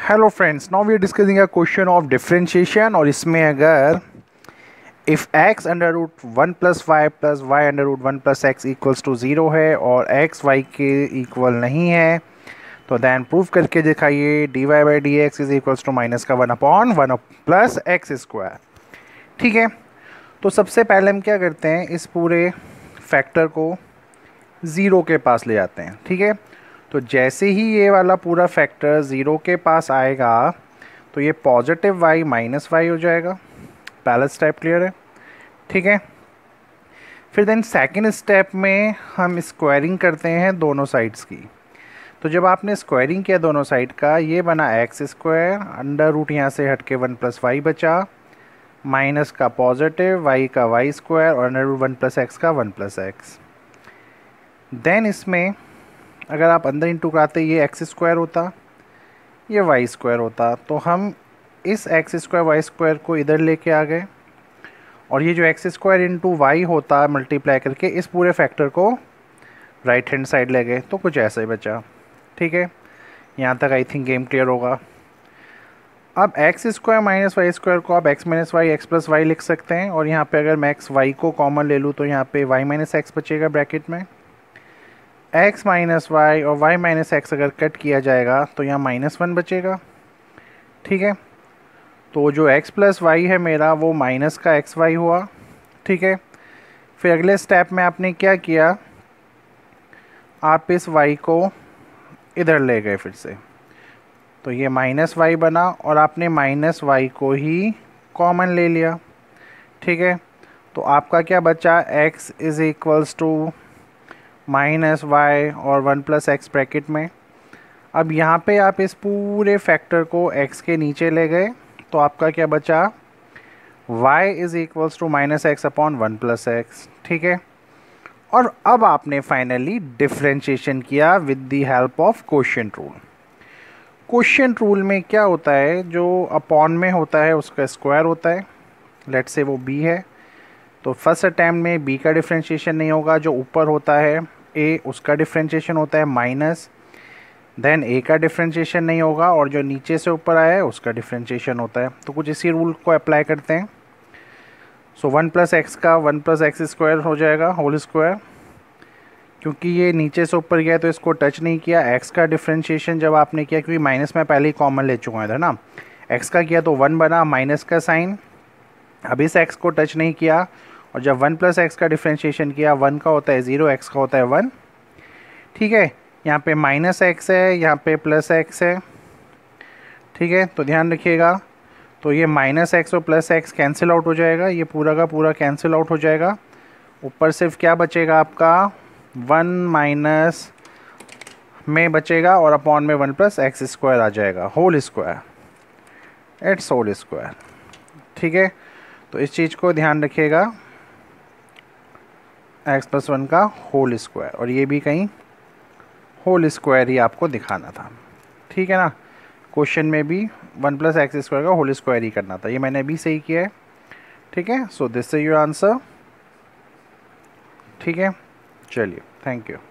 Hello friends, now we are discussing a question of differentiation. और इसमें अगर if x under root 1 plus y under root 1 plus x equals to 0 है और x y के equal नहीं है तो देन प्रूव करके दिखाइए dy by d x is equals to minus का 1/1 प्लस एक्स स्क्वायर। ठीक है, तो सबसे पहले हम क्या करते हैं, इस पूरे फैक्टर को 0 के पास ले जाते हैं। ठीक है, तो जैसे ही ये वाला पूरा फैक्टर 0 के पास आएगा तो ये पॉजिटिव y माइनस वाई हो जाएगा। पहला स्टेप क्लियर है। ठीक है, फिर देन सेकंड स्टेप में हम स्क्वायरिंग करते हैं दोनों साइड्स की। तो जब आपने स्क्वायरिंग किया दोनों साइड का, ये बना एक्स स्क्वायर, अंडर रूट यहाँ से हट के 1 प्लस वाई बचा, माइनस का पॉजिटिव वाई का वाई स्क्वायर और अंडर रूट 1 प्लस एक्स का 1 प्लस एक्स। देन इसमें अगर आप अंदर इंटू कराते ये एक्स स्क्वायर होता, ये वाई स्क्वायर होता, तो हम इस एक्स स्क्वायर वाई स्क्वायर को इधर लेके आ गए और ये जो एक्स स्क्वायर इंटू वाई होता मल्टीप्लाई करके इस पूरे फैक्टर को राइट हैंड साइड ले गए, तो कुछ ऐसा ही बचा। ठीक है, यहाँ तक आई थिंक गेम क्लियर होगा। अब x square minus y square को आप x minus y x plus y लिख सकते हैं और यहाँ पे अगर मैं एक्स वाई को कॉमन ले लूँ तो यहाँ पे वाई माइनस एक्स बचेगा ब्रैकेट में। x माइनस वाई और y माइनस एक्स अगर कट किया जाएगा तो यहाँ -1 बचेगा। ठीक है, तो जो x प्लस वाई है मेरा वो माइनस का एक्स वाई हुआ। ठीक है, फिर अगले स्टेप में आपने क्या किया, आप इस y को इधर ले गए फिर से, तो ये माइनस वाई बना और आपने माइनस वाई को ही कॉमन ले लिया। ठीक है, तो आपका क्या बचा, x is equals to minus y और 1 प्लस एक्स ब्रैकेट में। अब यहाँ पे आप इस पूरे फैक्टर को x के नीचे ले गए तो आपका क्या बचा, y is equals to minus x upon 1 plus x. ठीक है, और अब आपने फाइनली डिफरेंशिएशन किया with the help of quotient rule. Quotient rule में क्या होता है, जो अपॉन में होता है उसका स्क्वायर होता है। लेट्स से वो b है, तो फर्स्ट अटैम्प्ट में b का डिफरेंशिएशन नहीं होगा, जो ऊपर होता है a उसका डिफरेंशिएशन होता है माइनस, देन a का डिफरेंशिएशन नहीं होगा और जो नीचे से ऊपर आया है उसका डिफरेंशिएशन होता है। तो कुछ इसी रूल को अप्लाई करते हैं। सो 1 प्लस एक्स का 1 प्लस एक्स स्क्वायर हो जाएगा होल स्क्वायर, क्योंकि ये नीचे से ऊपर गया तो इसको टच नहीं किया। x का डिफरेंशिएशन जब आपने किया, क्योंकि माइनस में पहले ही कॉमन ले चुका है ना, x का किया तो 1 बना, माइनस का साइन, अब इस x को टच नहीं किया और जब 1 प्लस एक्स का डिफरेंशिएशन किया, 1 का होता है 0, x का होता है 1। ठीक है, यहाँ पे माइनस एक्स है, यहाँ पे प्लस एक्स है। ठीक है, तो ध्यान रखिएगा, तो ये माइनस एक्स और प्लस एक्स कैंसिल आउट हो जाएगा, ये पूरा का पूरा कैंसिल आउट हो जाएगा। ऊपर सिर्फ क्या बचेगा आपका, 1 माइनस में बचेगा और अपॉन में 1 प्लस एक्स स्क्वायर आ जाएगा whole square, it's whole square. ठीक है, तो इस चीज़ को ध्यान रखिएगा, x प्लस 1 का होल स्क्वायर, और ये भी कहीं होल स्क्वायर ही आपको दिखाना था। ठीक है ना, क्वेश्चन में भी 1 प्लस एक्स स्क्वायर का होल स्क्वायर ही करना था, ये मैंने अभी सही किया है। ठीक है, so this is your answer. ठीक है, चलिए, थैंक यू।